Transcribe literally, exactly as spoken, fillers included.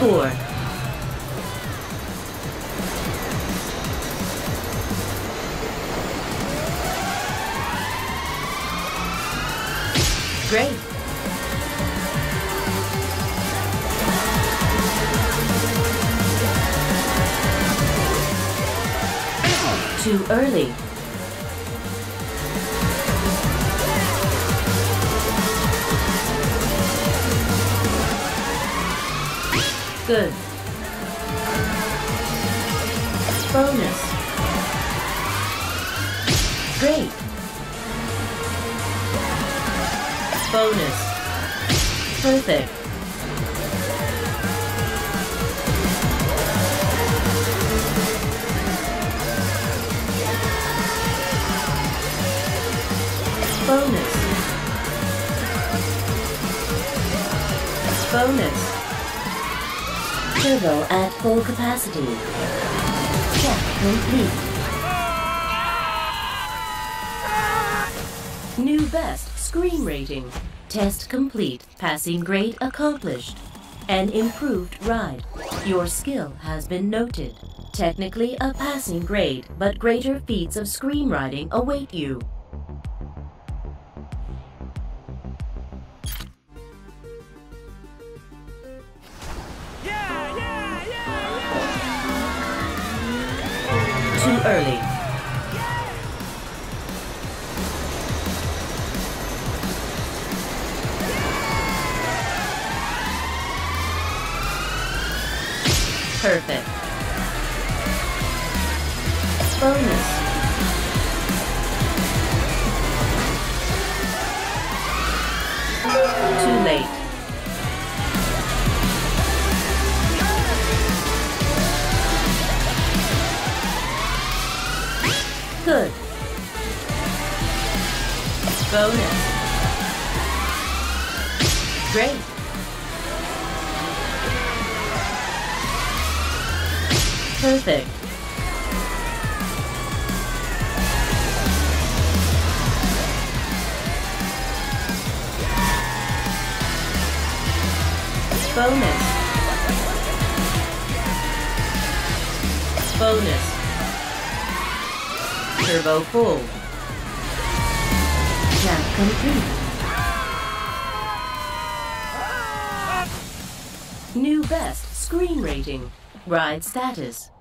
Four. Great. Too early. Good. Bonus. Great. Bonus. Perfect. Bonus. Bonus. Turbo at full capacity. Check complete. New best screen rating. Test complete. Passing grade accomplished. An improved ride. Your skill has been noted. Technically a passing grade, but greater feats of screen riding await you. Yeah, yeah, yeah, yeah. Too early. Perfect. Bonus. Too late. Good. Bonus. Great. Perfect. Bonus. Bonus. Turbo full. Jump complete. New best screen rating. Ride status.